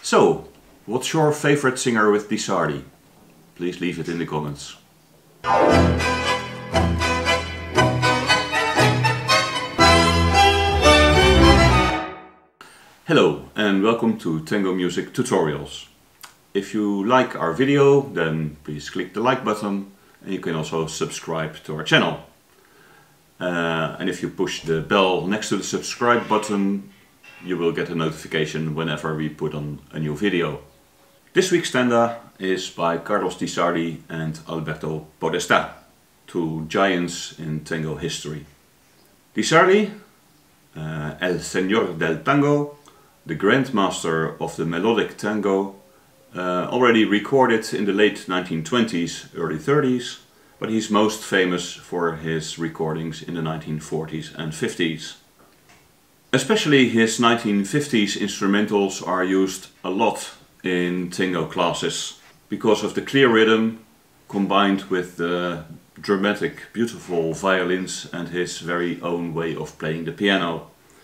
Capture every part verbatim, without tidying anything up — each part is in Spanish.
So, what's your favorite singer with Di Sarli? Please leave it in the comments. Hello and welcome to Tango Music Tutorials. If you like our video, then please click the like button, and you can also subscribe to our channel. Uh, and if you push the bell next to the subscribe button, you will get a notification whenever we put on a new video. This week's Tanda is by Carlos Di Sarli and Alberto Podestá, two giants in tango history. Di Sarli, uh, El Señor del Tango, the grandmaster of the melodic tango, uh, already recorded in the late nineteen twenties, early thirties, but he's most famous for his recordings in the nineteen forties and fifties. Especially his nineteen fifties instrumentals are used a lot in tango classes because of the clear rhythm combined with the dramatic, beautiful violins and his very own way of playing the piano.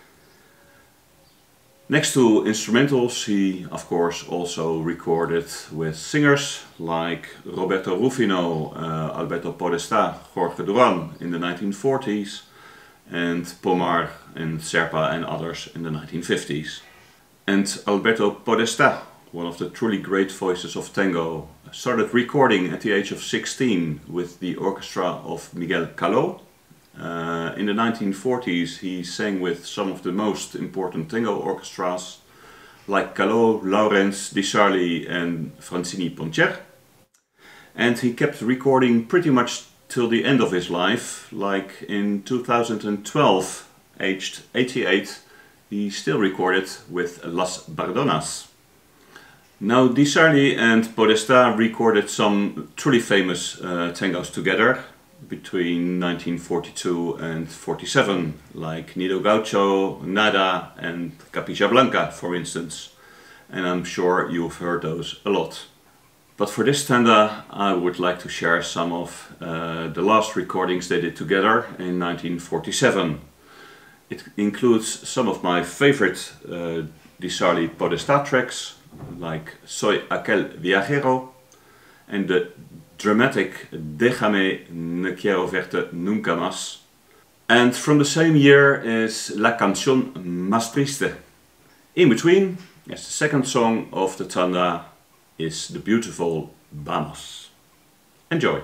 Next to instrumentals, he of course also recorded with singers like Roberto Rufino, uh, Alberto Podestá, Jorge Durán in the nineteen forties, and Pomar and Serpa and others in the nineteen fifties. And Alberto Podestá, one of the truly great voices of tango, started recording at the age of sixteen with the orchestra of Miguel Caló. Uh, in the nineteen forties he sang with some of the most important tango orchestras like Caló, Láurenz, Di Sarli and Francini-Pontier. And he kept recording pretty much till the end of his life, like in two thousand twelve, aged eighty-eight, he still recorded with Las Bordonas. Now Di Sarli and Podestá recorded some truly famous uh, tangos together between nineteen forty-two and forty-seven, like Nido Gaucho, Nada and Capilla Blanca, for instance. And I'm sure you've heard those a lot. But for this Tanda I would like to share some of uh, the last recordings they did together in nineteen forty-seven. It includes some of my favorite uh, Di Sarli Podestá tracks, like Soy Aquel Viajero and the dramatic Déjame, quiero, verte, nunca. And from the same year is La Canción Más Triste. In between, as the second song of the Tanda, is the beautiful Vamos. Enjoy!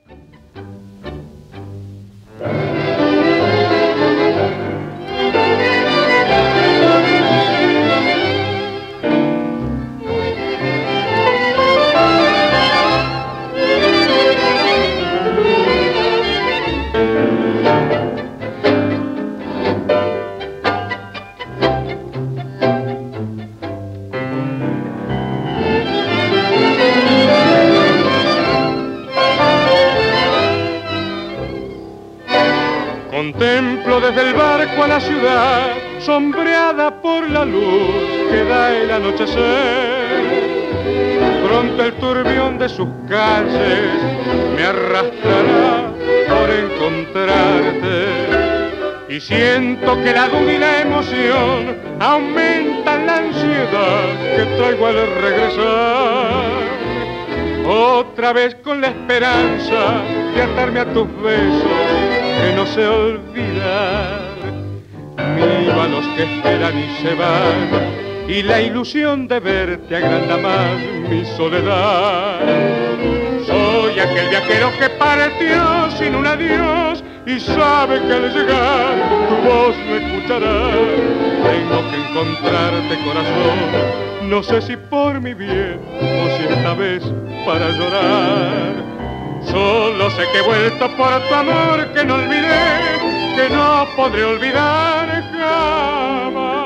Contemplo desde el barco a la ciudad, sombreada por la luz que da el anochecer. Pronto el turbión de sus calles me arrastrará por encontrarte. Y siento que la duda y la emoción aumentan la ansiedad que traigo al regresar. Otra vez con la esperanza de atarme a tus besos que no se olvidan. Miro a los que esperan y se van, y la ilusión de verte agranda más mi soledad. Soy aquel viajero que partió sin un adiós y sabe que al llegar tu voz me escuchará. Tengo que encontrarte, corazón, no sé si por mi bien o si esta vez para llorar. Solo sé que he vuelto por tu amor que no olvidé, que no podré olvidar jamás.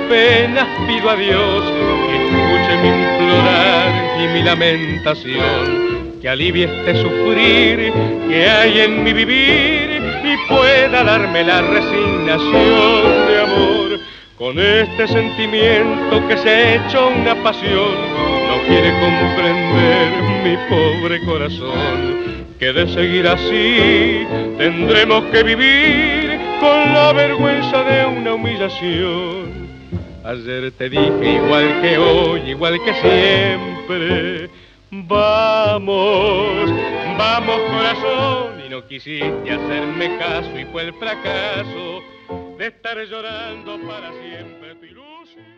penas pido a Dios que escuche mi implorar y mi lamentación, que alivie este sufrir que hay en mi vivir y pueda darme la resignación de amor. Con este sentimiento que se ha hecho una pasión, no quiere comprender mi pobre corazón, que de seguir así tendremos que vivir con la vergüenza de una humillación. Ayer te dije igual que hoy, igual que siempre, vamos, vamos corazón, y no quisiste hacerme caso y fue el fracaso de estar llorando para siempre tu ilusión.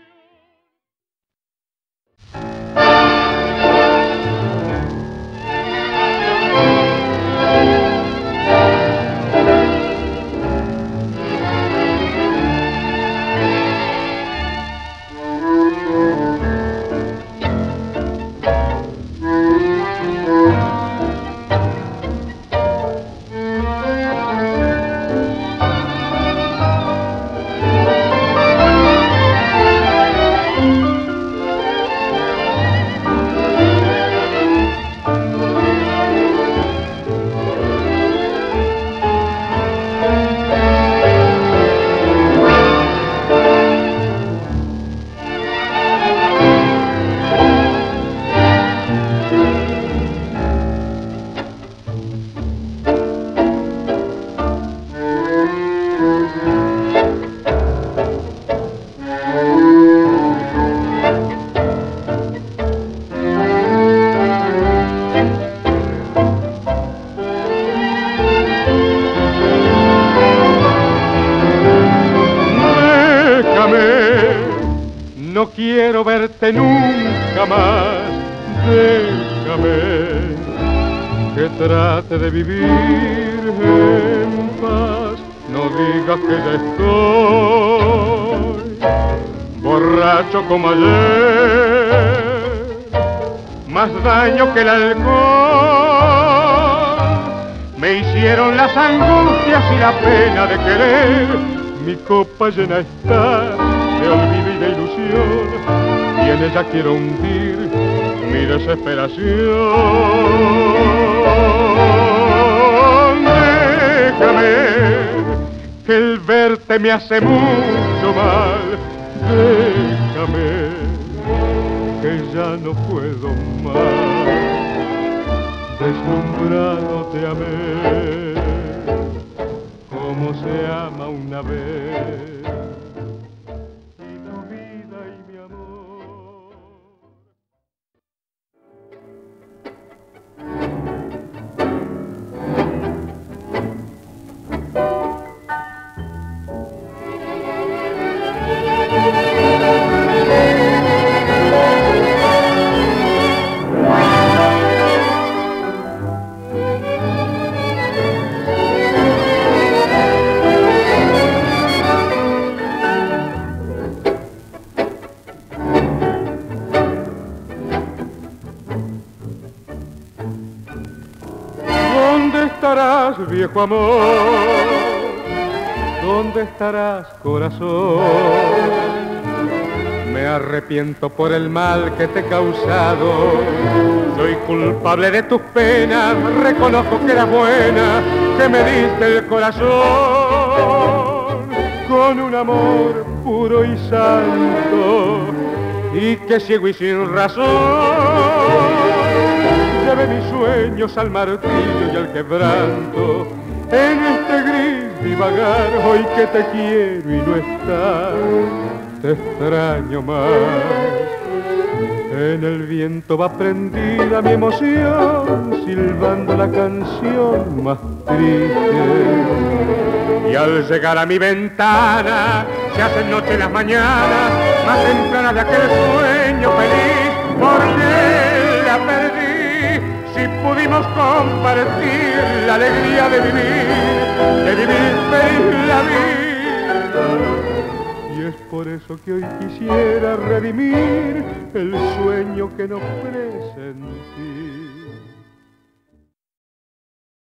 No quiero verte nunca más, déjame que trate de vivir en paz. No digas que ya estoy borracho como ayer, más daño que el alcohol me hicieron las angustias y la pena de querer. Mi copa llena está de olvido y de ilusión, y en ella quiero hundir mi desesperación. Déjame, que el verte me hace mucho mal. Déjame, que ya no puedo más. Deslumbrado te amé, como se ama una vez. Viejo amor, ¿dónde estarás, corazón? Me arrepiento por el mal que te he causado. Soy culpable de tus penas, reconozco que eras buena, que me diste el corazón con un amor puro y santo, y que ciego y sin razón llevé mis sueños al martirio y al quebranto. En este gris divagar, hoy que te quiero y no estás, te extraño más. En el viento va prendida mi emoción, silbando la canción más triste. Y al llegar a mi ventana, se hacen noche las mañanas, más tempranas de aquel sueño feliz, porque la perdí. Si pudimos compartir la alegría de vivir, de vivir feliz la vida. Y es por eso que hoy quisiera redimir el sueño que no presentí.